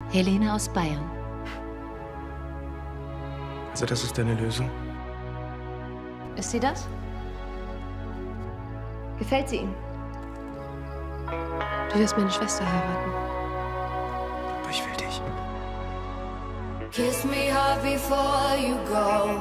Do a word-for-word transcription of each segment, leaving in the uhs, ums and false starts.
Helene aus Bayern. Also das ist deine Lösung? Ist sie das? Gefällt sie Ihnen? Du wirst meine Schwester heiraten. Aber ich will dich. Kiss me hard before you go.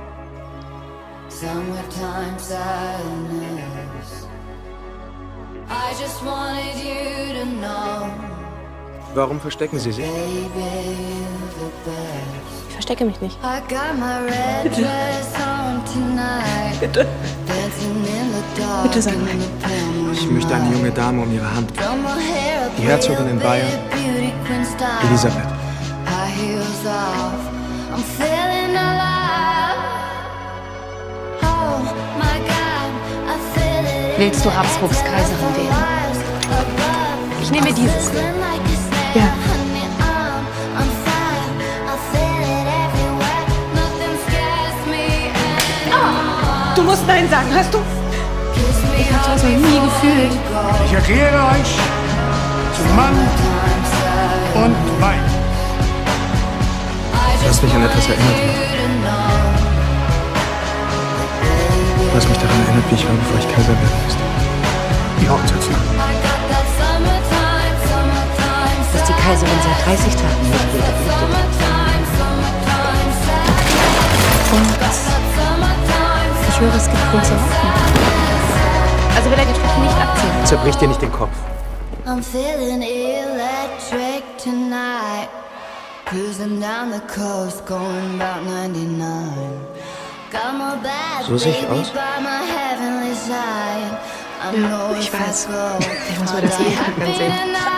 Summertime sadness. I just wanted you to know. Warum verstecken Sie sich? Baby, you're the best. Ich verstecke mich nicht. I got my red dress on tonight. Bitte. Dancing in the dark. Bitte sag nein. Ich möchte eine junge Dame um ihre Hand. Die Herzogin in Bayern, Elisabeth. High heels off. I'm feeling alive. Oh my God, I feel it. Willst du Habsburgs Kaiserin werden? Ich nehme dieses. Ja. Du musst Nein sagen, hörst du? Ich habe sowas noch nie gefühlt. Ich erkläre euch zum Mann und Weib. Du hast mich an etwas erinnert. Du hast mich daran erinnert, wie ich war, bevor ich Kaiser werden musste. Die Hochzeitsnacht. Dass die Kaiserin seit dreißig Tagen nicht wiederbelebt. Und ich höre, es gibt große Hoffnung. Also will er die Truppen nicht abziehen. Zerbrich dir nicht den Kopf. I'm feeling electric tonight. Cruising down the coast, going about ninety-nine. Got my bad So sehe ich baby aus? by my heavenly side. I know Ja, ich if I weiß. go, Ich muss mir das jeden Tag ansehen.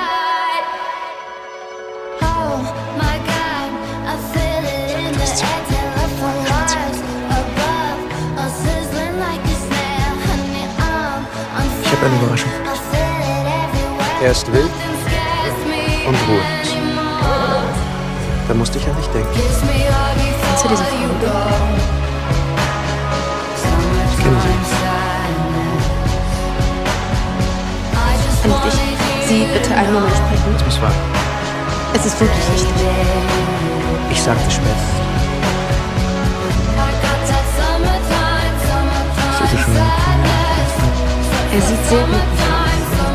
Oh my God, I feel it in the air, telephone wires above, us sizzling like a snare. Honey, I'm on Ich habe eine Überraschung. I feel it everywhere. Er ist wild Nothing scares me und ruhig. anymore. Da musste ich an dich denken. Kiss me hard Kennst du diese before you Frau? go. Ich kenne sie. I just Kann ich dich, Sie bitte einen Moment sprechen? Es muss wahr. Es ist wirklich wichtig. Ich sagte später. Ich sehe schon eine Er sieht sehr gut aus.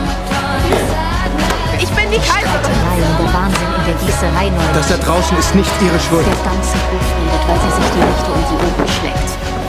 Ich bin die Kaiserin! Und der Wahnsinn in der Gießerei neulich. Das da draußen ist nicht ihre Schuld. Der ganze Hof redet, weil sie sich die Nächte um die Ohren schlägt.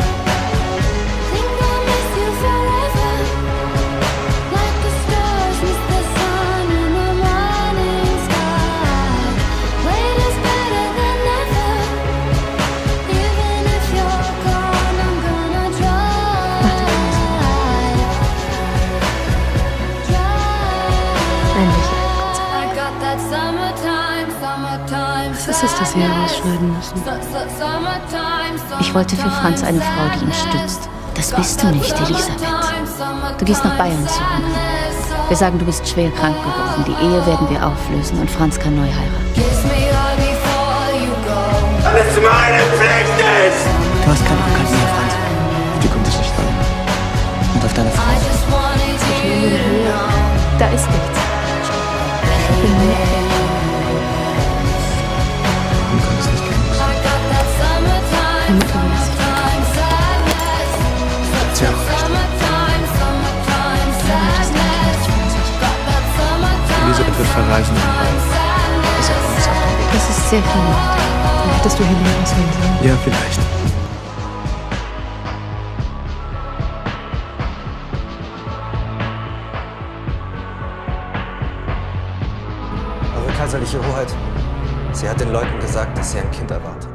Was ist es, dass Sie herausschneiden müssen? Ich wollte für Franz eine Frau, die ihn stützt. Das bist du nicht, Elisabeth. Du gehst nach Bayern zurück. Wir sagen, du bist schwer krank geworden. Die Ehe werden wir auflösen und Franz kann neu heiraten. Weil es meine Pflicht ist! Du hast keinen Rückhalt mehr, Franz. Auf die kommt es nicht an. Und auf deine Frau. Da ist nichts. Ich bin nur Warum kann es nicht gehen? eine Mutter ist. Hat sie auch recht. Elisabeth wird verreisen. Ist er uns auf dem Weg. Das ist sehr viel Macht. Dann hättest du Helene aussehen sollen. Ja, vielleicht. Eure kaiserliche Hoheit, sie hat den Leuten gesagt, dass sie ein Kind erwartet.